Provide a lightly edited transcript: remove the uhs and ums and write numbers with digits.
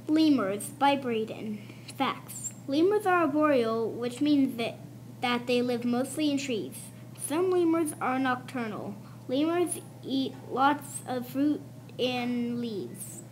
Lemurs by Braden. Facts. Lemurs are arboreal, which means that they live mostly in trees. Some lemurs are nocturnal. Lemurs eat lots of fruit and leaves.